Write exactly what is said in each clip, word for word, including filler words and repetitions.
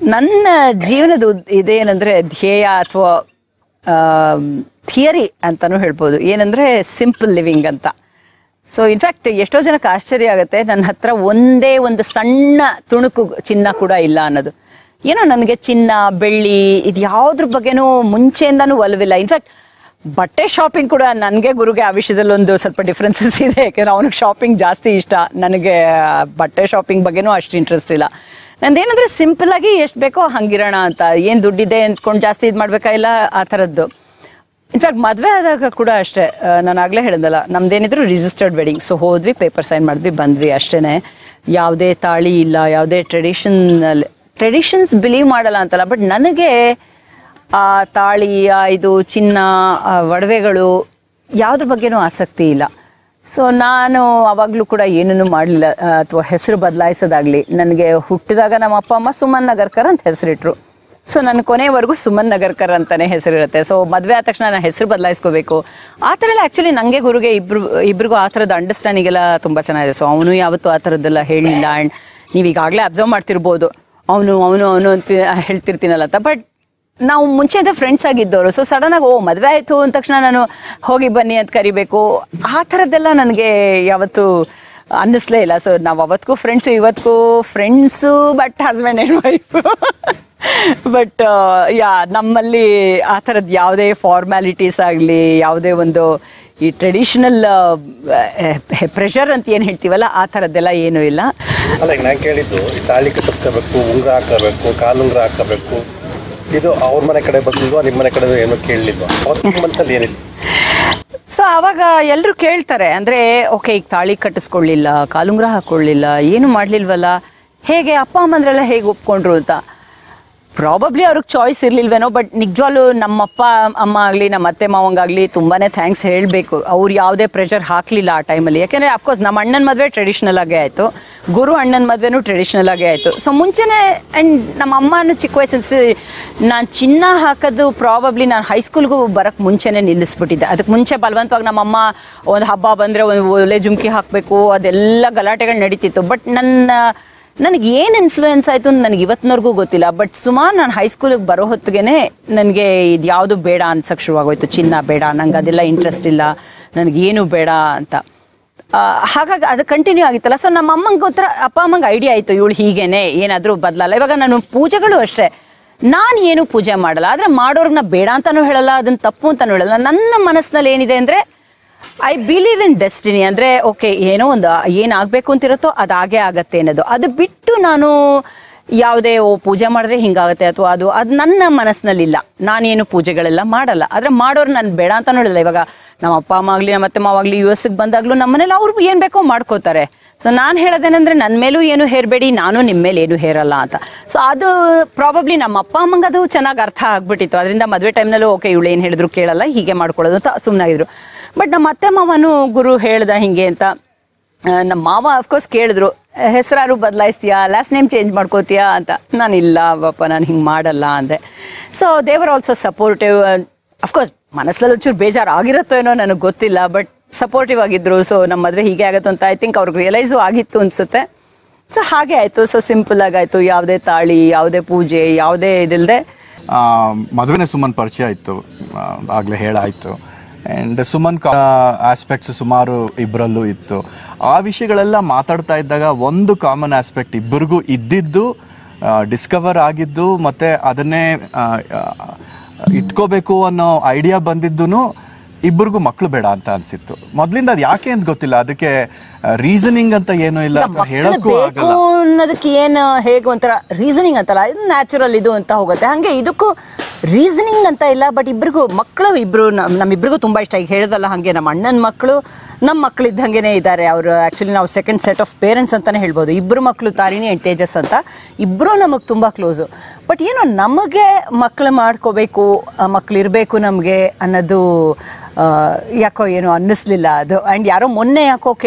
ನನ್ನ ಜೀವನದ ಇದೇನಂದರೆ ಧ್ಯೇಯ ಅಥವಾ ಥಿಯರಿ ಅಂತಲೂ ಹೇಳ್ಬೋದು. ಏನಂದರೆ ಸಿಂಪಲ್ ಲಿವಿಂಗ್ ಅಂತ. ಸೊ ಇನ್ಫ್ಯಾಕ್ಟ್ ಎಷ್ಟೋ ಜನಕ್ಕೆ ಆಶ್ಚರ್ಯ ಆಗುತ್ತೆ, ನನ್ನ ಹತ್ರ ಒಂದೇ ಒಂದು ಸಣ್ಣ ತುಣುಕು ಚಿನ್ನ ಕೂಡ ಇಲ್ಲ ಅನ್ನೋದು. ಏನೋ ನನಗೆ ಚಿನ್ನ ಬೆಳ್ಳಿ ಇದು ಯಾವುದ್ರ ಬಗ್ಗೆನೂ ಮುಂಚೆಯಿಂದನೂ ಒಲವಿಲ್ಲ. ಇನ್ಫ್ಯಾಕ್ಟ್ ಬಟ್ಟೆ ಶಾಪಿಂಗ್ ಕೂಡ ನನಗೆ ಗುರುಗೆ ಆ ವಿಷಯದಲ್ಲಿ ಒಂದು ಸ್ವಲ್ಪ ಡಿಫ್ರೆನ್ಸಸ್ ಇದೆ. ಯಾಕೆಂದರೆ ಅವನಿಗೆ ಶಾಪಿಂಗ್ ಜಾಸ್ತಿ ಇಷ್ಟ, ನನಗೆ ಬಟ್ಟೆ ಶಾಪಿಂಗ್ ಬಗ್ಗೆನೂ ಅಷ್ಟು ಇಂಟ್ರೆಸ್ಟ್ ಇಲ್ಲ. ನಂದೇನಂದರೆ ಸಿಂಪಲ್ಲಾಗಿ ಎಷ್ಟು ಬೇಕೋ ಹಂಗಿರೋಣ ಅಂತ, ಏನು ದುಡ್ಡಿದೆ ಅಂದ್ಕೊಂಡು ಜಾಸ್ತಿ ಇದು ಮಾಡಬೇಕಾ ಇಲ್ಲ ಆ ಥರದ್ದು. ಇನ್ಫ್ಯಾಕ್ಟ್ ಮದುವೆ ಆದಾಗ ಕೂಡ ಅಷ್ಟೇ, ನಾನು ಆಗಲೇ ಹೇಳಿದಲ್ಲ ನಮ್ದೇನಿದ್ರು ರಿಜಿಸ್ಟರ್ಡ್ ವೆಡ್ಡಿಂಗ್. ಸೊ ಹೋದ್ವಿ, ಪೇಪರ್ ಸೈನ್ ಮಾಡಿದ್ವಿ, ಬಂದ್ವಿ ಅಷ್ಟೇ. ಯಾವುದೇ ತಾಳಿ ಇಲ್ಲ, ಯಾವುದೇ ಟ್ರೆಡಿಷನಲ್ ಟ್ರೆಡಿಷನ್ಸ್ ಬಿಲೀವ್ ಮಾಡಲ್ಲ ಅಂತಲ್ಲ, ಬಟ್ ನನಗೆ ಆ ತಾಳಿ, ಇದು ಚಿನ್ನ, ಒಡವೆಗಳು ಯಾವುದ್ರ ಬಗ್ಗೆನೂ ಆಸಕ್ತಿ ಇಲ್ಲ. ಸೊ ನಾನು ಆವಾಗಲೂ ಕೂಡ ಏನೂ ಮಾಡಲಿಲ್ಲ, ಅಥವಾ ಹೆಸರು ಬದಲಾಯಿಸೋದಾಗಲಿ. ನನಗೆ ಹುಟ್ಟಿದಾಗ ನಮ್ಮ ಅಪ್ಪ ಅಮ್ಮ ಸುಮನ್ ನಗರ್ಕರ್ ಅಂತ ಹೆಸರಿಟ್ರು. ಸೊ ನನ್ನ ಕೊನೆಯವರೆಗೂ ಸುಮನ್ ನಗರ್ಕರ್ ಅಂತಲೇ ಹೆಸರಿರುತ್ತೆ. ಸೊ ಮದುವೆ ಆದ ತಕ್ಷಣ ನಾನು ಹೆಸರು ಬದಲಾಯಿಸ್ಕೋಬೇಕು ಆ ಥರ ಎಲ್ಲ. ಆ್ಯಕ್ಚುಲಿ ನನಗೆ ಗುರುಗೆ ಇಬ್ರು ಇಬ್ರಿಗೂ ಆ ಥರದ ಅಂಡರ್ಸ್ಟ್ಯಾಂಡಿಂಗ್ ಎಲ್ಲ ತುಂಬ ಚೆನ್ನಾಗಿದೆ. ಸೊ ಅವನು ಯಾವತ್ತೂ ಆ ಥರದ್ದೆಲ್ಲ ಹೇಳಿಲ್ಲ. ಆ್ಯಂಡ್ ನೀವು ಈಗಾಗಲೇ ಅಬ್ಸರ್ವ್ ಮಾಡ್ತಿರ್ಬೋದು, ಅವನು ಅವನು ಅವನು ಅಂತ ಹೇಳ್ತಿರ್ತೀನಲ್ಲ ಅಂತ. ಬಟ್ ನಾವು ಮುಂಚೆಯಿಂದ ಫ್ರೆಂಡ್ಸ್ ಆಗಿದ್ದವರು. ಸೊ ಸಡನ್ನಾಗಿ ಓ ಮದುವೆ ಆಯಿತು ಅಂದ ತಕ್ಷಣ ನಾನು ಹೋಗಿ ಬನ್ನಿ ಅಂತ ಕರಿಬೇಕು, ಆ ಥರದ್ದೆಲ್ಲ ನನಗೆ ಯಾವತ್ತೂ ಅನ್ನಿಸ್ಲೇ ಇಲ್ಲ. ಸೊ ನಾವು ಅವತ್ತಿಗೂ ಫ್ರೆಂಡ್ಸು, ಇವತ್ತಿಗೂ friends, but husband and wife. But yeah ನಮ್ಮಲ್ಲಿ ಆ ಥರದ್ದು ಯಾವುದೇ ಫಾರ್ಮ್ಯಾಲಿಟೀಸ್ ಆಗಲಿ, ಯಾವುದೇ ಒಂದು ಈ ಟ್ರೆಡಿಷನಲ್ ಪ್ರೆಷರ್ ಅಂತ ಏನು ಹೇಳ್ತೀವಲ್ಲ ಆ ಥರದ್ದೆಲ್ಲ ಏನೂ ಇಲ್ಲ. ಅಲ್ಲ, ಈಗ ನಾನು ಕೇಳಿದ್ದು ತಾಳಿ ಕಟ್ಟಿಸ್ಕೋಬೇಕು, ಉಂಗುರ ಹಾಕಬೇಕು, ಕಾಲುಂಗುರ ಹಾಕಬೇಕು, ಇದು ಅವ್ರ ಮನೆ ಕಡೆ ಬಂದಿಲ್ವಾ, ನಿಮ್ಮ ಮನೆ ಕಡೆ ಏನೋ ಕೇಳಲಿಲ್ವಾ? ಅವ್ರ ಮನಸ್ಸಲ್ಲಿ ಏನಿತ್ತು? ಸೊ ಆವಾಗ ಎಲ್ಲರೂ ಕೇಳ್ತಾರೆ, ಅಂದರೆ ಓಕೆ ಈಗ ತಾಳಿ ಕಟ್ಟಿಸ್ಕೊಳ್ಳಿಲ್ಲ, ಕಾಲುಂಗುರ ಹಾಕ್ಕೊಳ್ಳಿಲ್ಲ, ಏನು ಮಾಡಲಿಲ್ವಲ್ಲ, ಹೇಗೆ ಅಪ್ಪ ಅಮ್ಮಂದ್ರೆಲ್ಲ ಹೇಗೆ ಒಪ್ಕೊಂಡ್ರು ಅಂತ. ಪ್ರಾಬಬ್ಲಿ ಅವ್ರಿಗೆ ಚಾಯ್ಸ್ ಇರಲಿಲ್ವೇನೋ. ಬಟ್ ನಿಜವಾಗ್ಲೂ ನಮ್ಮಪ್ಪ ಅಮ್ಮ ಆಗಲಿ, ನಮ್ಮ ಅತ್ತೆ ಮಾವಂಗಾಗಲಿ ತುಂಬಾ ಥ್ಯಾಂಕ್ಸ್ ಹೇಳಬೇಕು. ಅವ್ರು ಯಾವುದೇ ಪ್ರೆಷರ್ ಹಾಕಲಿಲ್ಲ ಆ ಟೈಮಲ್ಲಿ. ಯಾಕೆಂದರೆ ಅಫ್ಕೋರ್ಸ್ ನಮ್ಮ ಅಣ್ಣನ ಮದುವೆ ಟ್ರೆಡಿಷ್ನಲ್ ಆಗೇ ಆಯಿತು, ಗುರು ಅಣ್ಣನ ಮದುವೆನೂ ಟ್ರೆಡಿಷ್ನಲ್ ಆಗೇ ಆಯಿತು. ಸೊ ಮುಂಚೆನೇ ಆ್ಯಂಡ್ ನಮ್ಮ ಅಮ್ಮನೂ ಚಿಕ್ಕ ವಯಸ್ಸಲ್ಲಿ ನಾನು ಚಿನ್ನ ಹಾಕೋದು ಪ್ರಾಬಬ್ಲಿ ನಾನು ಹೈಸ್ಕೂಲ್ಗೂ ಬರೋಕ್ಕೆ ಮುಂಚೆನೇ ನಿಲ್ಲಿಸ್ಬಿಟ್ಟಿದ್ದೆ. ಅದಕ್ಕೆ ಮುಂಚೆ ಬಲವಂತವಾಗಿ ನಮ್ಮಮ್ಮ ಒಂದು ಹಬ್ಬ ಬಂದರೆ ಒಂದು ಒಲೆ ಜುಮ್ಕಿ ಹಾಕಬೇಕು, ಅದೆಲ್ಲ ಗಲಾಟೆಗಳು ನಡೀತಿತ್ತು. ಬಟ್ ನನ್ನ ನನಗೆ ಏನು ಇನ್ಫ್ಲೂಯೆನ್ಸ್ ಆಯಿತು ಅಂತ ನನಗೆ ಇವತ್ತಿನವರೆಗೂ ಗೊತ್ತಿಲ್ಲ. ಬಟ್ ಸುಮಾರು ನಾನು ಹೈಸ್ಕೂಲಿಗೆ ಬರೋ ಹೊತ್ತಿಗೆ ನನಗೆ ಇದು ಯಾವುದು ಬೇಡ ಅನ್ಸಕ್ಕೆ ಶುರುವಾಗೋಯ್ತು. ಚಿನ್ನ ಬೇಡ, ನಂಗೆ ಅದೆಲ್ಲ ಇಂಟ್ರೆಸ್ಟ್ ಇಲ್ಲ, ನನಗೇನು ಬೇಡ ಅಂತ. ಹಾಗಾಗಿ ಅದು ಕಂಟಿನ್ಯೂ ಆಗಿತ್ತಲ್ಲ. ಸೊ ನಮ್ಮ ಅಮ್ಮಂಗೆ ಗೊತ್ತರ, ಅಪ್ಪ ಅಮ್ಮಂಗೆ ಐಡಿಯಾ ಆಯಿತು ಇವಳು ಹೀಗೇನೆ, ಏನಾದರೂ ಬದಲಲ್ಲ. ಇವಾಗ ನಾನು ಪೂಜೆಗಳು ಅಷ್ಟೇ, ನಾನು ಏನು ಪೂಜೆ ಮಾಡಲ್ಲ, ಆದರೆ ಮಾಡೋರ್ನ ಬೇಡ ಅಂತಲೂ ಹೇಳಲ್ಲ, ಅದನ್ನು ತಪ್ಪು ಅಂತಲೂ ಹೇಳಲ್ಲ. ನನ್ನ ಮನಸ್ಸಿನಲ್ಲಿ ಏನಿದೆ ಅಂದರೆ ಐ ಬಿಲೀವ್ ಇನ್ ಡೆಸ್ಟಿನಿ. ಅಂದರೆ ಓಕೆ ಏನೋ ಒಂದು ಏನಾಗಬೇಕು ಅಂತಿರುತ್ತೋ ಅದು ಹಾಗೇ ಆಗತ್ತೆ ಅನ್ನೋದು. ಅದು ಬಿಟ್ಟು ನಾನು ಯಾವುದೇ ಓ ಪೂಜೆ ಮಾಡಿದ್ರೆ ಹಿಂಗಾಗುತ್ತೆ ಅಥವಾ ಅದು ಅದು ನನ್ನ ಮನಸ್ಸಿನಲ್ಲಿಲ್ಲ. ನಾನೇನು ಪೂಜೆಗಳೆಲ್ಲ ಮಾಡಲ್ಲ, ಆದರೆ ಮಾಡೋರು ನಾನು ಬೇಡ ಅಂತ ನೋಡಿಲ್ಲ. ಇವಾಗ ನಮ್ಮ ಅಪ್ಪ ಅಮ್ಮ ಆಗಲಿ, ನಮ್ಮ ಅತ್ತೆ ಮಾವಾಗಲಿ ಯು ಎಸ್ಗೆ ಬಂದಾಗಲೂ ನಮ್ಮ ಮನೇಲಿ ಅವ್ರು ಏನು ಬೇಕೋ ಮಾಡ್ಕೋತಾರೆ. ಸೊ ನಾನು ಹೇಳೋದೇನೆಂದರೆ ನನ್ನ ಮೇಲೂ ಏನು ಹೇರಬೇಡಿ, ನಾನು ನಿಮ್ಮ ಮೇಲೆ ಏನು ಹೇರಲ್ಲ ಅಂತ. ಸೊ ಅದು ಪ್ರಾಬಬ್ಲಿ ನಮ್ಮ ಅಪ್ಪ ಅಮ್ಮಂಗೆ ಅದು ಚೆನ್ನಾಗಿ ಅರ್ಥ ಆಗ್ಬಿಟ್ಟಿತ್ತು. ಅದರಿಂದ ಮದುವೆ ಟೈಮ್ನಲ್ಲೂ ಓಕೆ ಇವಳು ಏನು ಹೇಳಿದ್ರು ಕೇಳಲ್ಲ, ಹೀಗೆ ಮಾಡ್ಕೊಳ್ಳೋದು ಅಂತ ಸುಮ್ಮನಾಗಿದ್ರು. ಬಟ್ ನಮ್ಮ ಅತ್ತೆ ಮಾವನು ಗುರು ಹೇಳ್ದ ಹಿಂಗೆ ಅಂತ. ನಮ್ಮ ಮಾವ ಅಫ್ಕೋರ್ಸ್ ಕೇಳಿದ್ರು, ಹೆಸರಾರು ಬದಲಾಯಿಸ್ತೀಯಾ, ಲಾಸ್ಟ್ ನೇಮ್ ಚೇಂಜ್ ಮಾಡ್ಕೋತೀಯಾ ಅಂತ. ನಾನು ಇಲ್ಲ ಬಾಪ, ನಾನು ಹಿಂಗೆ ಮಾಡಲ್ಲ ಅಂದೆ. ಸೊ ದೇವರ್ ಆಲ್ಸೋ ಸಪೋರ್ಟಿವ್. ಅಫ್ಕೋರ್ಸ್ ಮನಸ್ಸಲ್ಲಿ ಒಂಚೂರು ಬೇಜಾರು ಆಗಿರುತ್ತೋ ಏನೋ ನನಗೆ ಗೊತ್ತಿಲ್ಲ, ಬಟ್ ಸಪೋರ್ಟಿವ್ ಆಗಿದ್ರು. ಸೊ ನಮ್ಮ ಮದುವೆ ಹೀಗೆ ಆಗುತ್ತೆ ಅಂತ ಐ ಥಿಂಕ್ ಅವ್ರಿಗೆ ರಿಯಲೈಸು ಆಗಿತ್ತು ಅನಿಸುತ್ತೆ. ಸೊ ಹಾಗೆ ಆಯಿತು. ಸೊ ಸಿಂಪಲ್ ಆಗಾಯಿತು, ಯಾವುದೇ ತಾಳಿ, ಯಾವುದೇ ಪೂಜೆ, ಯಾವುದೇ ಇದಿಲ್ಲದೆ ಮದುವೆನೇ ಸುಮನ್ ಪರಿಚಯ ಆಯಿತು, ಆಗಲೇ ಹೇಳಾಯಿತು. ಆ್ಯಂಡ್ ಸುಮನ್ ಆಸ್ಪೆಕ್ಟ್ಸ್ ಸುಮಾರು ಇಬ್ಬರಲ್ಲೂ ಇತ್ತು. ಆ ವಿಷಯಗಳೆಲ್ಲ ಮಾತಾಡ್ತಾ ಇದ್ದಾಗ ಒಂದು ಕಾಮನ್ ಆಸ್ಪೆಕ್ಟ್ ಇಬ್ಬರಿಗೂ ಇದ್ದಿದ್ದು, ಡಿಸ್ಕವರ್ ಆಗಿದ್ದು, ಮತ್ತು ಅದನ್ನೇ ಇಟ್ಕೋಬೇಕು ಅನ್ನೋ ಐಡಿಯಾ ಬಂದಿದ್ದು ಇಬ್ಬರಿಗೂ ಮಕ್ಕಳು ಬೇಡ ಅಂತ ಅನಿಸಿತ್ತು. ಮೊದಲಿಂದ ಅದು ಯಾಕೆ ಅಂತ ಗೊತ್ತಿಲ್ಲ, ಅದಕ್ಕೆ ರೀಸನಿಂಗ್ ಅಂತ ಏನೂ ಇಲ್ಲ, ಹೇಳಕ್ಕೂ ಆಗಲ್ಲ ಅನ್ನೋದಕ್ಕೆ. ಏನು ಹೇಗೆ ಒಂಥರ ರೀಸನಿಂಗ್ ಅಂತಲ್ಲ, ಇದು ನ್ಯಾಚುರಲ್ ಇದು ಅಂತ ಹೋಗುತ್ತೆ. ಹಾಗೆ ಇದಕ್ಕೂ ರೀಸನಿಂಗ್ ಅಂತ ಇಲ್ಲ. ಬಟ್ ಇಬ್ಬರಿಗೂ ಮಕ್ಕಳು, ಇಬ್ಬರು ನಮ್ಮಿಬ್ಬರಿಗೂ ತುಂಬ ಇಷ್ಟ. ಈಗ ಹೇಳಿದಲ್ಲ ಹಾಗೆ ನಮ್ಮ ಅಣ್ಣನ ಮಕ್ಕಳು ನಮ್ಮ ಮಕ್ಕಳು ಇದ್ದಂಗೆ ಇದ್ದಾರೆ. ಅವರು ಆ್ಯಕ್ಚುಲಿ ನಾವು ಸೆಕೆಂಡ್ ಸೆಟ್ ಆಫ್ ಪೇರೆಂಟ್ಸ್ ಅಂತಲೇ ಹೇಳ್ಬೋದು. ಇಬ್ಬರು ಮಕ್ಕಳು ತಾರಿಣಿ ಆ್ಯಂಡ್ ತೇಜಸ್ ಅಂತ, ಇಬ್ಬರೂ ನಮಗೆ ತುಂಬ ಕ್ಲೋಸು. ಬಟ್ ಏನೋ ನಮಗೆ ಮಕ್ಕಳು ಮಾಡ್ಕೋಬೇಕು, ಮಕ್ಕಳು ಇರಬೇಕು ನಮಗೆ ಅನ್ನೋದು ಯಾಕೋ ಏನೋ ಅನ್ನಿಸ್ಲಿಲ್ಲ ಅದು. ಆ್ಯಂಡ್ ಯಾರೋ ಮೊನ್ನೆ ಯಾಕೋ ಕೇಳಿದ್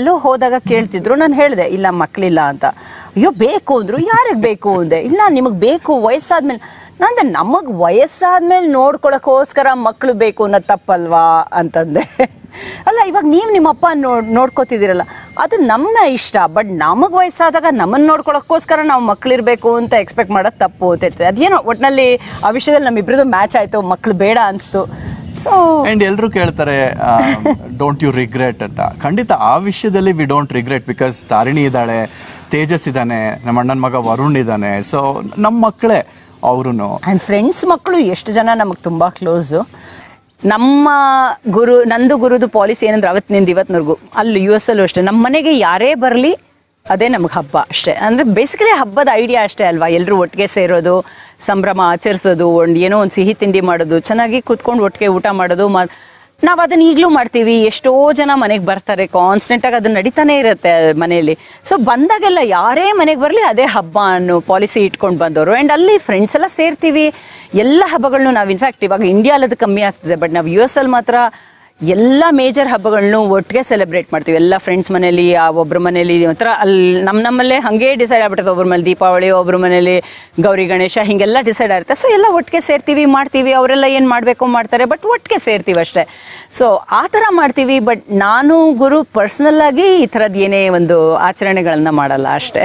ಎಲ್ಲೋ ಹೋದಾಗ ಕೇಳ್ತಿದ್ರು, ನಾನು ಹೇಳಿದೆ ಇಲ್ಲ ಮಕ್ಕಳಿಲ್ಲ ಅಂತ. ಅಯ್ಯೋ ಬೇಕು ಅಂದ್ರು, ಯಾರಿಗೆ ಬೇಕು ಅಂದೆ. ಇಲ್ಲ ನಿಮಗೆ ಬೇಕು ವಯಸ್ಸಾದ್ಮೇಲೆ. ನಂದೆ ನಮಗೆ ವಯಸ್ಸಾದ್ಮೇಲೆ ನೋಡ್ಕೊಳಕ್ಕೋಸ್ಕರ ಮಕ್ಕಳು ಬೇಕು ಅನ್ನೋದು ತಪ್ಪಲ್ವಾ ಅಂತಂದೆ. ಅಲ್ಲ ಇವಾಗ ನೀವು ನಿಮ್ಮಪ್ಪ ನೋಡ್ ನೋಡ್ಕೋತಿದ್ದೀರಲ್ಲ ಅದು ನಮ್ಮ ಇಷ್ಟ, ಬಟ್ ನಮಗೆ ವಯಸ್ಸಾದಾಗ ನಮ್ಮನ್ನು ನೋಡ್ಕೊಳಕ್ಕೋಸ್ಕರ ನಾವು ಮಕ್ಳಿರ್ಬೇಕು ಅಂತ ಎಕ್ಸ್ಪೆಕ್ಟ್ ಮಾಡೋದು ತಪ್ಪು ಅಂತ ಹೇಳ್ತದೆ. ಅದೇನೋ ಒಟ್ಟಿನಲ್ಲಿ ಆ ವಿಷಯದಲ್ಲಿ ನಮ್ಮಿಬ್ರದ್ದು ಮ್ಯಾಚ್ ಆಯಿತು, ಮಕ್ಕಳು ಬೇಡ ಅನಿಸ್ತು. ಸೊ ಆ್ಯಂಡ್ ಎಲ್ಲರೂ ಕೇಳ್ತಾರೆ ಡೋಂಟ್ ಯು ರಿಗ್ರೆಟ್ ಅಂತ. ಖಂಡಿತ ಆ ವಿಷಯದಲ್ಲಿ we don't regret, because Tarini ಇದ್ದಾಳೆ, ತೇಜಸ್ ಇದ್ದಾನೆ, ನಮ್ಮ ಅಣ್ಣನ ಮಗ ವರುಣ್ ಇದ್ದಾನೆ. ಸೊ ನಮ್ಮ ಮಕ್ಕಳೇ ಅವರು. ಆ್ಯಂಡ್ ಫ್ರೆಂಡ್ಸ್ ಮಕ್ಕಳು ಎಷ್ಟು ಜನ ನಮಗೆ ತುಂಬ ಕ್ಲೋಸು. ನಮ್ಮ ಗುರು ನಂದು ಗುರುದು ಪಾಲಿಸಿ ಏನಂದ್ರೆ ಅವತ್ತಿನಿಂದ ಇವತ್ತಿನವರೆಗೂ, ಅಲ್ಲಿ ಯು ಎಸ್ ಅಲ್ಲೂ ಅಷ್ಟೇ, ನಮ್ಮ ಮನೆಗೆ ಯಾರೇ ಬರಲಿ ಅದೇ ನಮಗೆ ಹಬ್ಬ ಅಷ್ಟೇ. ಅಂದರೆ ಬೇಸಿಕಲಿ ಹಬ್ಬದ ಐಡಿಯಾ ಅಷ್ಟೇ ಅಲ್ವಾ, ಎಲ್ಲರೂ ಒಟ್ಟಿಗೆ ಸೇರೋದು, ಸಂಭ್ರಮ ಆಚರಿಸೋದು, ಒಂದು ಏನೋ ಒಂದು ಸಿಹಿ ತಿಂಡಿ ಮಾಡೋದು, ಚೆನ್ನಾಗಿ ಕೂತ್ಕೊಂಡು ಒಟ್ಟಿಗೆ ಊಟ ಮಾಡೋದು. ಮ ನಾವು ಅದನ್ನ ಈಗಲೂ ಮಾಡ್ತೀವಿ. ಎಷ್ಟೋ ಜನ ಮನೆಗೆ ಬರ್ತಾರೆ, ಕಾನ್ಸ್ಟೆಂಟಾಗಿ ಅದನ್ನ ನಡೀತಾನೆ ಇರುತ್ತೆ ಮನೆಯಲ್ಲಿ. ಸೊ ಬಂದಾಗೆಲ್ಲ ಯಾರೇ ಮನೆಗೆ ಬರಲಿ ಅದೇ ಹಬ್ಬ ಅನ್ನೋ ಪಾಲಿಸಿ ಇಟ್ಕೊಂಡು ಬಂದವರು. ಆ್ಯಂಡ್ ಅಲ್ಲಿ ಫ್ರೆಂಡ್ಸ್ ಎಲ್ಲ ಸೇರ್ತೀವಿ. ಎಲ್ಲ ಹಬ್ಬಗಳನ್ನು ನಾವು ಇನ್ಫ್ಯಾಕ್ಟ್ ಇವಾಗ ಇಂಡಿಯಾಲ್ ಅದು ಕಮ್ಮಿ ಆಗ್ತಿದೆ, ಬಟ್ ನಾವು ಯು ಎಸ್ ಅಲ್ಲಿ ಮಾತ್ರ ಎಲ್ಲ ಮೇಜರ್ ಹಬ್ಬಗಳನ್ನು ಒಟ್ಟಿಗೆ ಸೆಲೆಬ್ರೇಟ್ ಮಾಡ್ತೀವಿ. ಎಲ್ಲ ಫ್ರೆಂಡ್ಸ್ ಮನೇಲಿ, ಆ ಒಬ್ಬರ ಮನೇಲಿ ಒಂಥರ ಅಲ್ಲಿ ನಮ್ಮ ನಮ್ಮಲ್ಲೇ ಹಾಗೆ ಡಿಸೈಡ್ ಆಗ್ಬಿಡುತ್ತೆ. ಒಬ್ಬರ ಮನೇಲಿ ದೀಪಾವಳಿ, ಒಬ್ಬರ ಮನೇಲಿ ಗೌರಿ ಗಣೇಶ, ಹೀಗೆಲ್ಲ ಡಿಸೈಡ್ ಆಗಿರುತ್ತೆ. ಸೊ ಎಲ್ಲ ಒಟ್ಟಿಗೆ ಸೇರ್ತೀವಿ, ಮಾಡ್ತೀವಿ. ಅವರೆಲ್ಲ ಏನು ಮಾಡಬೇಕು ಮಾಡ್ತಾರೆ, ಬಟ್ ಒಟ್ಟಿಗೆ ಸೇರ್ತೀವಿ ಅಷ್ಟೇ. ಸೊ ಆ ಥರ ಮಾಡ್ತೀವಿ. ಬಟ್ ನಾನು ಗುರು ಪರ್ಸ್ನಲ್ ಆಗಿ ಈ ಥರದ್ದು ಏನೇ ಒಂದು ಆಚರಣೆಗಳನ್ನ ಮಾಡಲ್ಲ ಅಷ್ಟೇ.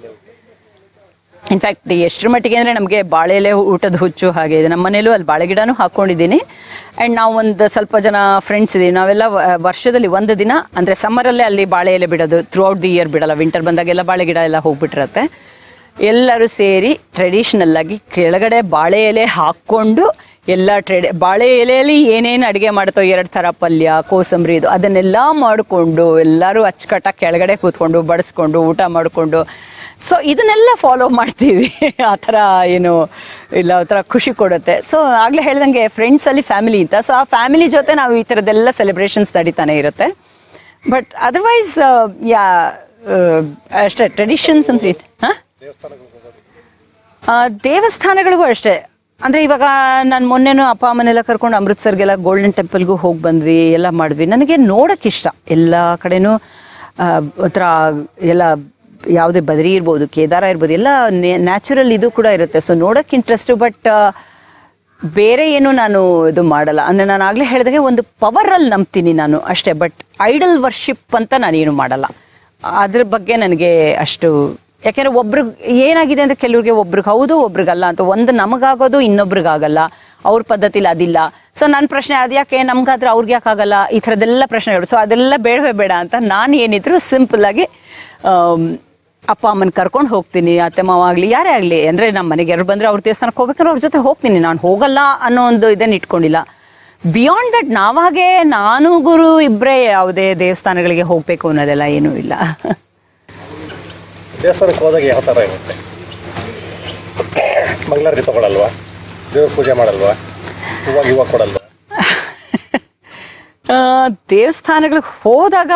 ಇನ್ಫ್ಯಾಕ್ಟ್ ಎಷ್ಟರ ಮಟ್ಟಿಗೆ ಅಂದರೆ ನಮಗೆ ಬಾಳೆಲೆ ಊಟದ ಹುಚ್ಚು ಹಾಗೆ ಇದೆ. ನಮ್ಮ ಮನೇಲೂ ಅಲ್ಲಿ ಬಾಳೆ ಗಿಡನೂ ಹಾಕ್ಕೊಂಡಿದ್ದೀನಿ. ಆ್ಯಂಡ್ ನಾವು ಒಂದು ಸ್ವಲ್ಪ ಜನ ಫ್ರೆಂಡ್ಸ್ ಇದ್ದೀವಿ. ನಾವೆಲ್ಲ ವರ್ಷದಲ್ಲಿ ಒಂದು ದಿನ ಅಂದರೆ ಸಮ್ಮರಲ್ಲೇ ಅಲ್ಲಿ ಬಾಳೆ ಎಲೆ ಬಿಡೋದು, ಥ್ರೂ ಔಟ್ ದಿ ಇಯರ್ ಬಿಡಲ್ಲ. ವಿಂಟರ್ ಬಂದಾಗೆಲ್ಲ ಬಾಳೆ ಗಿಡ ಎಲ್ಲ ಹೋಗ್ಬಿಟ್ಟಿರತ್ತೆ. ಎಲ್ಲರೂ ಸೇರಿ ಟ್ರೆಡಿಷ್ನಲ್ ಆಗಿ ಕೆಳಗಡೆ ಬಾಳೆ ಎಲೆ ಹಾಕ್ಕೊಂಡು ಎಲ್ಲ ಟ್ರೆಡಿ ಬಾಳೆ ಎಲೆಯಲ್ಲಿ ಏನೇನು ಅಡುಗೆ ಮಾಡ್ತೋ, ಎರಡು ಥರ ಪಲ್ಯ, ಕೋಸಂಬರಿ, ಇದು ಅದನ್ನೆಲ್ಲ ಮಾಡಿಕೊಂಡು ಎಲ್ಲರೂ ಅಚ್ಚುಕಟ್ಟಾಗಿ ಕೆಳಗಡೆ ಕೂತ್ಕೊಂಡು ಬಡಿಸ್ಕೊಂಡು ಊಟ ಮಾಡಿಕೊಂಡು, ಸೊ ಇದನ್ನೆಲ್ಲ ಫಾಲೋ ಮಾಡ್ತೀವಿ. ಆ ಥರ ಏನು ಇಲ್ಲ, ಆ ಥರ ಖುಷಿ ಕೊಡುತ್ತೆ. ಸೊ ಆಗಲೇ ಹೇಳ್ದಂಗೆ ಫ್ರೆಂಡ್ಸಲ್ಲಿ ಫ್ಯಾಮಿಲಿ ಅಂತ. ಸೊ ಆ ಫ್ಯಾಮಿಲಿ ಜೊತೆ ನಾವು ಈ ಥರದ್ದೆಲ್ಲ ಸೆಲೆಬ್ರೇಷನ್ಸ್ ನಡೀತಾನೆ ಇರುತ್ತೆ. ಬಟ್ ಅದರ್ವೈಸ್ ಯಾ ಅಷ್ಟೇ ಟ್ರೆಡಿಷನ್ಸ್ ಅಂತ ಹಾಂ ದೇವಸ್ಥಾನಗಳಿಗೂ ಅಷ್ಟೇ. ಅಂದರೆ ಇವಾಗ ನಾನು ಮೊನ್ನೆನೂ ಅಪ್ಪ ಅಮ್ಮನೆಲ್ಲ ಕರ್ಕೊಂಡು ಅಮೃತ್ಸರ್ಗೆಲ್ಲ ಗೋಲ್ಡನ್ ಟೆಂಪಲ್ಗೂ ಹೋಗಿ ಬಂದ್ವಿ, ಎಲ್ಲ ಮಾಡಿದ್ವಿ. ನನಗೆ ನೋಡೋಕ್ಕಿಷ್ಟ ಎಲ್ಲ ಕಡೆನೂ ಒಂಥರ ಎಲ್ಲ, ಯಾವುದೇ ಬದರಿ ಇರ್ಬೋದು, ಕೇದಾರ ಇರ್ಬೋದು, ಎಲ್ಲ ನ್ಯಾಚುರಲ್ ಇದು ಕೂಡ ಇರುತ್ತೆ. ಸೊ ನೋಡೋಕ್ಕೆ ಇಂಟ್ರೆಸ್ಟು. ಬಟ್ ಬೇರೆ ಏನು ನಾನು ಇದು ಮಾಡಲ್ಲ. ಅಂದರೆ ನಾನು ಆಗಲೇ ಹೇಳಿದಾಗೆ ಒಂದು ಪವರಲ್ಲಿ ನಂಬ್ತೀನಿ ನಾನು ಅಷ್ಟೇ. ಬಟ್ ಐಡಲ್ ವರ್ಷಿಪ್ ಅಂತ ನಾನೇನು ಮಾಡಲ್ಲ. ಅದ್ರ ಬಗ್ಗೆ ನನಗೆ ಅಷ್ಟು, ಯಾಕೆಂದರೆ ಒಬ್ರಿಗೆ ಏನಾಗಿದೆ ಅಂದರೆ ಕೆಲವ್ರಿಗೆ ಒಬ್ರಿಗೆ ಹೌದು ಒಬ್ರಿಗಲ್ಲ ಅಂತ. ಒಂದು ನಮಗಾಗೋದು ಇನ್ನೊಬ್ರಿಗಾಗಲ್ಲ, ಅವ್ರ ಪದ್ಧತಿಲಿ ಅದಿಲ್ಲ. ಸೊ ನನ್ನ ಪ್ರಶ್ನೆ ಅದು ಯಾಕೆ ನಮ್ಗಾದ್ರೆ ಅವ್ರಿಗೆ ಯಾಕೆ ಆಗಲ್ಲ, ಈ ಥರದ್ದೆಲ್ಲ ಪ್ರಶ್ನೆಗಳು. ಸೊ ಅದೆಲ್ಲ ಬೇಡವೇ ಬೇಡ ಅಂತ ನಾನು ಏನಿದ್ರು ಸಿಂಪಲ್ಲಾಗಿ ಅಪ್ಪ ಅಮ್ಮನ ಕರ್ಕೊಂಡು ಹೋಗ್ತೀನಿ. ಅತ್ತೆ ಮಾವ ಆಗಲಿ ಯಾರೇ ಆಗಲಿ, ಅಂದರೆ ನಮ್ಮ ಮನೆಗೆ ಯಾರು ಬಂದರೆ ಅವ್ರ ದೇವಸ್ಥಾನಕ್ಕೆ ಹೋಗ್ಬೇಕಾದ್ರೆ ಅವ್ರ ಜೊತೆ ಹೋಗ್ತೀನಿ. ನಾನು ಹೋಗಲ್ಲ ಅನ್ನೋ ಒಂದು ಇದನ್ನು ಇಟ್ಕೊಂಡಿಲ್ಲ. ಬಿಯಾಂಡ್ ದಟ್ ನಾವಾಗೆ ನಾನು ಗುರು ಇಬ್ಬರೇ ಯಾವುದೇ ದೇವಸ್ಥಾನಗಳಿಗೆ ಹೋಗಬೇಕು ಅನ್ನೋದೆಲ್ಲ ಏನೂ ಇಲ್ಲ. ದೇವಸ್ಥಾನಕ್ಕೆ ಹೋದಾಗ ಯಾವ ಥರ ಇರುತ್ತೆ? ಮಂಗಳಾರತಿ ತಗೊಳಲ್ವಾ? ದೇವ್ರ ಪೂಜೆ ಮಾಡಲ್ವಾ? ಇವಾಗ ಇವಾಗ ಕೊಡಲ್ವಾ? ದೇವಸ್ಥಾನಗಳಿಗೆ ಹೋದಾಗ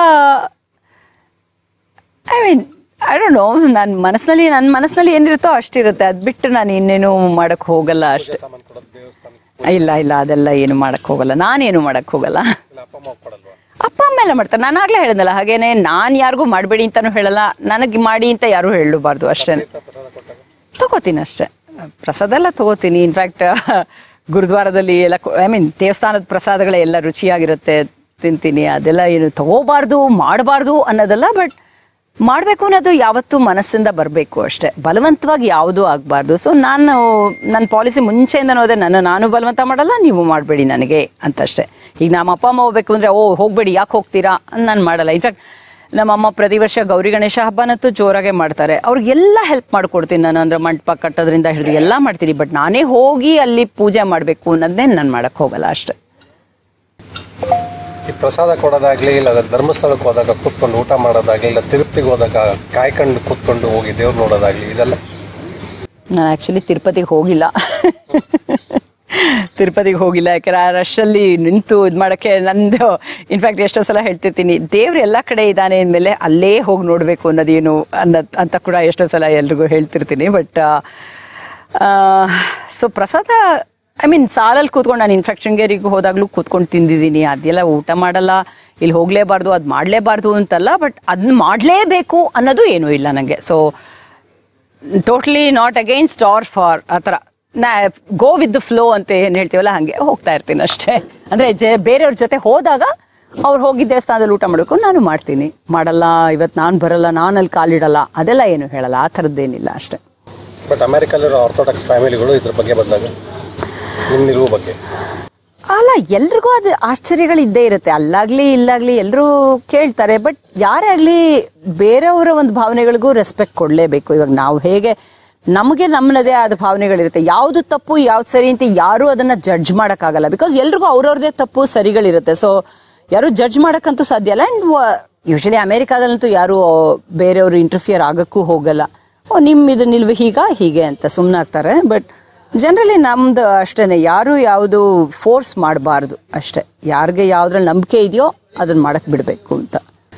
I mean I don't know, ನನ್ನ ಮನಸ್ಸಿನಲ್ಲಿ ನನ್ನ ಮನಸ್ಸಿನಲ್ಲಿ ಏನಿರುತ್ತೋ ಅಷ್ಟಿರುತ್ತೆ. ಅದು ಬಿಟ್ಟು ನಾನು ಇನ್ನೇನು ಮಾಡೋಕ್ಕೆ ಹೋಗಲ್ಲ ಅಷ್ಟೇ. ಇಲ್ಲ ಇಲ್ಲ ಅದೆಲ್ಲ ಏನು ಮಾಡೋಕ್ಕೆ ಹೋಗಲ್ಲ, ನಾನೇನು ಮಾಡೋಕ್ಕೆ ಹೋಗಲ್ಲ. ಅಪ್ಪ ಅಮ್ಮ ಎಲ್ಲ ಮಾಡ್ತಾರೆ. ನಾನು ಆಗಲೇ ಹೇಳಿದ್ನಲ್ಲ, ಹಾಗೇನೆ ನಾನು ಯಾರಿಗೂ ಮಾಡಬೇಡಿ ಅಂತಲೂ ಹೇಳಲ್ಲ, ನನಗೆ ಮಾಡಿ ಅಂತ ಯಾರೂ ಹೇಳಬಾರ್ದು ಅಷ್ಟೇ. ತಗೋತೀನಿ ಅಷ್ಟೇ, ಪ್ರಸಾದ ಎಲ್ಲ ತಗೋತೀನಿ. ಇನ್ಫ್ಯಾಕ್ಟ್ ಗುರುದ್ವಾರದಲ್ಲಿ ಎಲ್ಲ ಐ ಮೀನ್ ದೇವಸ್ಥಾನದ ಪ್ರಸಾದಗಳೇ ಎಲ್ಲ ರುಚಿಯಾಗಿರುತ್ತೆ, ತಿಂತೀನಿ. ಅದೆಲ್ಲ ಏನು ತಗೋಬಾರ್ದು ಮಾಡಬಾರ್ದು ಅನ್ನೋದಲ್ಲ, ಬಟ್ ಮಾಡಬೇಕು ಅನ್ನೋದು ಯಾವತ್ತೂ ಮನಸ್ಸಿಂದ ಬರಬೇಕು ಅಷ್ಟೇ, ಬಲವಂತವಾಗಿ ಯಾವುದೂ ಆಗಬಾರ್ದು. ಸೊ ನಾನು ನನ್ನ ಪಾಲಿಸಿ ಮುಂಚೆಯಿಂದ ಹೋದೆ, ನನ್ನ ನಾನು ಬಲವಂತ ಮಾಡಲ್ಲ, ನೀವು ಮಾಡಬೇಡಿ ನನಗೆ ಅಂತಷ್ಟೇ. ಈಗ ನಮ್ಮ ಅಪ್ಪ ಅಮ್ಮ ಹೋಗ್ಬೇಕು ಅಂದರೆ ಓ ಹೋಗಬೇಡಿ ಯಾಕೆ ಹೋಗ್ತೀರಾ ನಾನು ಮಾಡಲ್ಲ. ಇನ್ಫ್ಯಾಕ್ಟ್ ನಮ್ಮಮ್ಮ ಪ್ರತಿ ವರ್ಷ ಗೌರಿ ಗಣೇಶ ಹಬ್ಬನಂತೂ ಜೋರಾಗೆ ಮಾಡ್ತಾರೆ. ಅವ್ರಿಗೆಲ್ಲ ಹೆಲ್ಪ್ ಮಾಡಿಕೊಡ್ತೀನಿ ನಾನು. ಅಂದರೆ ಮಂಟಪ ಕಟ್ಟೋದ್ರಿಂದ ಹಿಡಿದು ಎಲ್ಲ ಮಾಡ್ತೀನಿ. ಬಟ್ ನಾನೇ ಹೋಗಿ ಅಲ್ಲಿ ಪೂಜೆ ಮಾಡಬೇಕು ಅನ್ನೋದನ್ನೇ ನಾನು ಮಾಡೋಕ್ಕೆ ಹೋಗಲ್ಲ ಅಷ್ಟೇ. ಈ ಪ್ರಸಾದ ಕೊಡೋದಾಗ್ಲಿ, ಇಲ್ಲ ಧರ್ಮಸ್ಥಳಕ್ಕೆ ಹೋದಾಗ ಕೂತ್ಕೊಂಡು ಊಟ ಮಾಡೋದಾಗ್ಲಿ, ಇಲ್ಲ ತಿರುಪತಿಗೆ ಹೋದಾಗ ಕಾಯ್ಕೊಂಡು ಕೂತ್ಕೊಂಡು ಹೋಗಿ ದೇವ್ರು ನೋಡೋದಾಗ್ಲಿ, ಇದೆಲ್ಲ ನಾನು ಆ್ಯಕ್ಚುಲಿ ತಿರುಪತಿಗೆ ಹೋಗಿಲ್ಲ. ತಿರುಪತಿಗೆ ಹೋಗಿಲ್ಲ ಯಾಕೆಂದ್ರೆ ಆ ರಶಲ್ಲಿ ನಿಂತು ಇದು ಮಾಡೋಕ್ಕೆ ನಂದು ಇನ್ಫ್ಯಾಕ್ಟ್ ಎಷ್ಟೋ ಸಲ ಹೇಳ್ತಿರ್ತೀನಿ, ದೇವ್ರು ಎಲ್ಲ ಕಡೆ ಇದ್ದಾನೆ ಅಂದಮೇಲೆ ಅಲ್ಲೇ ಹೋಗಿ ನೋಡಬೇಕು ಅನ್ನೋದೇನು ಅನ್ನೋದು ಅಂತ ಕೂಡ ಎಷ್ಟೋ ಸಲ ಎಲ್ರಿಗೂ ಹೇಳ್ತಿರ್ತೀನಿ. ಬಟ್ ಸೊ ಪ್ರಸಾದ ಐ ಮೀನ್ ಸಾಲಲ್ಲಿ ಕೂತ್ಕೊಂಡು ನಾನು ಇನ್ಫೆಕ್ಷನ್ಗೇರಿಗೆ ಹೋದಾಗಲೂ ಕೂತ್ಕೊಂಡು ತಿಂದಿದ್ದೀನಿ. ಅದೆಲ್ಲ ಊಟ ಮಾಡಲ್ಲ, ಇಲ್ಲಿ ಹೋಗಲೇಬಾರ್ದು, ಅದು ಮಾಡಲೇಬಾರ್ದು ಅಂತಲ್ಲ, ಬಟ್ ಅದನ್ನ ಮಾಡಲೇಬೇಕು ಅನ್ನೋದು ಏನೂ ಇಲ್ಲ ನನಗೆ. So totally not against or for ಆ ಥರ ನಾ ಗೋ ವಿತ್ ದ ಫ್ಲೋ ಅಂತ ಏನು ಹೇಳ್ತೀವಲ್ಲ ಹಾಗೆ ಹೋಗ್ತಾ ಇರ್ತೀನಿ ಅಷ್ಟೇ. ಅಂದರೆ ಜ ಬೇರೆಯವ್ರ ಜೊತೆ ಹೋದಾಗ ಅವ್ರು ಹೋಗಿ ದೇವಸ್ಥಾನದಲ್ಲಿ ಊಟ ಮಾಡಬೇಕು, ನಾನು ಮಾಡ್ತೀನಿ. ಮಾಡಲ್ಲ ಇವತ್ತು ನಾನು ಬರಲ್ಲ, ನಾನು ಅಲ್ಲಿ ಕಾಲಿಡಲ್ಲ, ಅದೆಲ್ಲ ಏನು ಹೇಳಲ್ಲ, ಆ ಥರದ್ದೇನಿಲ್ಲ ಅಷ್ಟೇ. ಬಟ್ ಅಮೆರಿಕಲ್ಲಿರೋ ಆರ್ಥೋಡಾಕ್ಸ್ ಫ್ಯಾಮಿಲಿಗಳು ಇದ್ರ ಬಗ್ಗೆ ಬಂದಾಗ ನಿಮ್ಮ ನಿಲುವು ಬಗ್ಗೆ ಅಲ್ಲ, ಎಲ್ರಿಗೂ ಅದು ಆಶ್ಚರ್ಯಗಳಿದ್ದೇ ಇರುತ್ತೆ. ಅಲ್ಲಾಗ್ಲಿ ಇಲ್ಲಾಗ್ಲಿ ಎಲ್ಲರೂ ಕೇಳ್ತಾರೆ. ಬಟ್ ಯಾರೇ ಆಗಲಿ ಬೇರೆಯವರ ಒಂದು ಭಾವನೆಗಳಿಗೂ ರೆಸ್ಪೆಕ್ಟ್ ಕೊಡಲೇಬೇಕು. ಇವಾಗ ನಾವು ಹೇಗೆ ನಮಗೆ ನಮ್ಮದೇ ಆದ ಭಾವನೆಗಳಿರುತ್ತೆ, ಯಾವುದು ತಪ್ಪು ಯಾವ್ದು ಸರಿ ಅಂತ ಯಾರೂ ಅದನ್ನು ಜಡ್ಜ್ ಮಾಡೋಕ್ಕಾಗಲ್ಲ. ಬಿಕಾಸ್ ಎಲ್ರಿಗೂ ಅವ್ರವ್ರದೇ ತಪ್ಪು ಸರಿಗಳಿರುತ್ತೆ. ಸೊ ಯಾರು ಜಡ್ಜ್ ಮಾಡೋಕ್ಕಂತೂ ಸಾಧ್ಯ ಅಲ್ಲ. ಆ್ಯಂಡ್ ಯೂಶಲಿ ಅಮೇರಿಕಾದಲ್ಲಂತೂ ಯಾರು ಬೇರೆಯವರು ಇಂಟರ್ಫಿಯರ್ ಆಗೋಕ್ಕೂ ಹೋಗಲ್ಲ. ಓ ನಿಮ್ಮ ಇದು ನಿಲ್ವು ಹೀಗ ಹೀಗೆ ಅಂತ ಸುಮ್ಮನೆ ಆಗ್ತಾರೆ. ಬಟ್ ಜನರಲಿ ನಮ್ದು ಅಷ್ಟೇ, ಯಾರು ಯಾವುದು ಫೋರ್ಸ್ ಮಾಡಬಾರ್ದು ಅಷ್ಟೇ. ಯಾರಿಗೆ ಯಾವುದ್ರಲ್ಲಿ ನಂಬಿಕೆ ಇದೆಯೋ ಅದನ್ನ ಮಾಡಕ್ಕೆ ಬಿಡಬೇಕು ಅಂತ.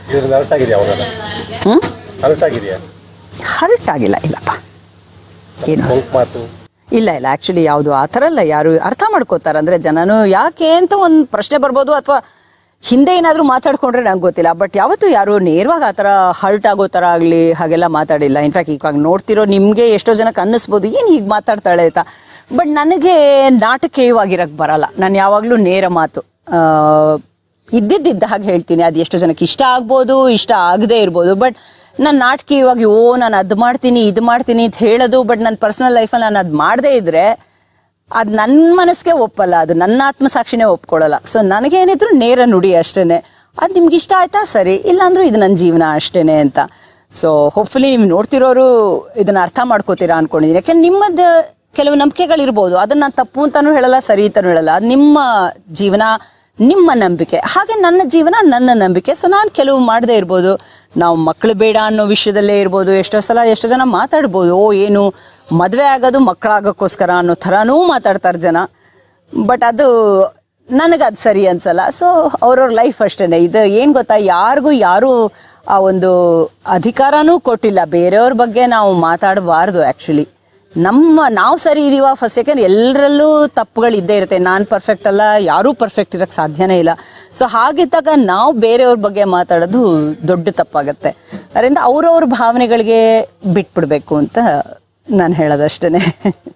ಹ್ಞೂ ಹರ್ಟ್ ಆಗಿಲ್ಲ. ಇಲ್ಲಪ್ಪ ಏನು ಮಾತು ಇಲ್ಲ ಇಲ್ಲ ಆ್ಯಕ್ಚುಲಿ ಯಾವುದು ಆ ಥರ ಅಲ್ಲ. ಯಾರು ಅರ್ಥ ಮಾಡ್ಕೋತಾರೆ. ಅಂದರೆ ಜನನು ಯಾಕೆ ಅಂತ ಒಂದು ಪ್ರಶ್ನೆ ಬರ್ಬೋದು, ಅಥವಾ ಹಿಂದೆ ಏನಾದರೂ ಮಾತಾಡ್ಕೊಂಡ್ರೆ ನಂಗೆ ಗೊತ್ತಿಲ್ಲ. ಬಟ್ ಯಾವತ್ತೂ ಯಾರು ನೇರವಾಗಿ ಆ ಥರ ಹರ್ಟ್ ಆಗೋ ಥರ ಆಗಲಿ ಹಾಗೆಲ್ಲ ಮಾತಾಡಿಲ್ಲ. ಇನ್ಫ್ಯಾಕ್ಟ್ ಇವಾಗ ನೋಡ್ತಿರೋ ನಿಮಗೆ ಎಷ್ಟೋ ಜನಕ್ಕೆ ಅನ್ನಿಸ್ಬೋದು ಏನು ಹೀಗೆ ಮಾತಾಡ್ತಾಳೆ ಅಂತ. ಬಟ್ ನನಗೆ ನಾಟಕೀಯವಾಗಿರೋಕ್ಕೆ ಬರಲ್ಲ. ನಾನು ಯಾವಾಗಲೂ ನೇರ ಮಾತು ಇದ್ದಿದ್ದ ಹಾಗೆ ಹೇಳ್ತೀನಿ. ಅದು ಎಷ್ಟೋ ಜನಕ್ಕೆ ಇಷ್ಟ ಆಗ್ಬೋದು, ಇಷ್ಟ ಆಗದೇ ಇರ್ಬೋದು. ಬಟ್ ನಾನು ನಾಟಕೀಯವಾಗಿ ಓ ನಾನು ಅದು ಮಾಡ್ತೀನಿ ಇದು ಮಾಡ್ತೀನಿ ಅಂತ ಹೇಳೋದು, ಬಟ್ ನನ್ನ ಪರ್ಸನಲ್ ಲೈಫಲ್ಲಿ ನಾನು ಅದು ಮಾಡದೇ ಇದ್ದರೆ ಅದು ನನ್ನ ಮನಸ್ಸಿಗೆ ಒಪ್ಪಲ್ಲ, ಅದು ನನ್ನ ಆತ್ಮಸಾಕ್ಷಿನೇ ಒಪ್ಕೊಳ್ಳಲ್ಲ. ಸೊ ನನಗೇನಿದ್ರು ನೇರ ನುಡಿ ಅಷ್ಟೇ. ಅದು ನಿಮ್ಗೆ ಇಷ್ಟ ಆಯ್ತಾ ಸರಿ, ಇಲ್ಲಾಂದ್ರೂ ಇದು ನನ್ನ ಜೀವನ ಅಷ್ಟೇ ಅಂತ. ಸೊ ಹೋಪ್ಫುಲಿ ನೀವು ನೋಡ್ತಿರೋರು ಇದನ್ನು ಅರ್ಥ ಮಾಡ್ಕೋತೀರಾ ಅನ್ಕೊಂಡಿದ್ದೀನಿ. ಯಾಕೆಂದ್ರೆ ನಿಮ್ಮದು ಕೆಲವು ನಂಬಿಕೆಗಳಿರ್ಬೋದು, ಅದನ್ನು ನಾನು ತಪ್ಪು ಅಂತಲೂ ಹೇಳಲ್ಲ, ಸರಿ ಅಂತಲೂ ಹೇಳಲ್ಲ. ಅದು ನಿಮ್ಮ ಜೀವನ, ನಿಮ್ಮ ನಂಬಿಕೆ. ಹಾಗೆ ನನ್ನ ಜೀವನ ನನ್ನ ನಂಬಿಕೆ. ಸೊ ನಾನು ಕೆಲವು ಮಾಡದೇ ಇರ್ಬೋದು. ನಾವು ಮಕ್ಕಳು ಬೇಡ ಅನ್ನೋ ವಿಷಯದಲ್ಲೇ ಇರ್ಬೋದು. ಎಷ್ಟೋ ಸಲ ಎಷ್ಟೋ ಜನ ಮಾತಾಡ್ಬೋದು, ಓ ಏನು ಮದುವೆ ಆಗೋದು ಮಕ್ಕಳಾಗೋಕ್ಕೋಸ್ಕರ ಅನ್ನೋ ಥರನೂ ಮಾತಾಡ್ತಾರೆ ಜನ. ಬಟ್ ಅದು ನನಗದು ಸರಿ ಅನ್ಸಲ್ಲ. ಸೊ ಅವ್ರವ್ರ ಲೈಫ್ ಅಷ್ಟೇ. ಇದು ಏನು ಗೊತ್ತಾ, ಯಾರಿಗೂ ಯಾರೂ ಆ ಒಂದು ಅಧಿಕಾರನೂ ಕೊಟ್ಟಿಲ್ಲ ಬೇರೆಯವ್ರ ಬಗ್ಗೆ ನಾವು ಮಾತಾಡಬಾರ್ದು. ಆ್ಯಕ್ಚುಲಿ ನಮ್ಮ ನಾವು ಸರಿ ಇದೀವ ಫಸ್ಟ್. ಯಾಕೆಂದ್ರೆ ಎಲ್ಲರಲ್ಲೂ ತಪ್ಪುಗಳು ಇದ್ದೇ ಇರುತ್ತೆ. ನಾನು ಪರ್ಫೆಕ್ಟ್ ಅಲ್ಲ, ಯಾರೂ ಪರ್ಫೆಕ್ಟ್ ಇರೋಕ್ಕೆ ಸಾಧ್ಯನೇ ಇಲ್ಲ. ಸೊ ಹಾಗಿದ್ದಾಗ ನಾವು ಬೇರೆಯವ್ರ ಬಗ್ಗೆ ಮಾತಾಡೋದು ದೊಡ್ಡ ತಪ್ಪಾಗತ್ತೆ. ಅದರಿಂದ ಅವ್ರವ್ರ ಭಾವನೆಗಳಿಗೆ ಬಿಟ್ಬಿಡ್ಬೇಕು ಅಂತ ನಾನು ಹೇಳೋದಷ್ಟೇ.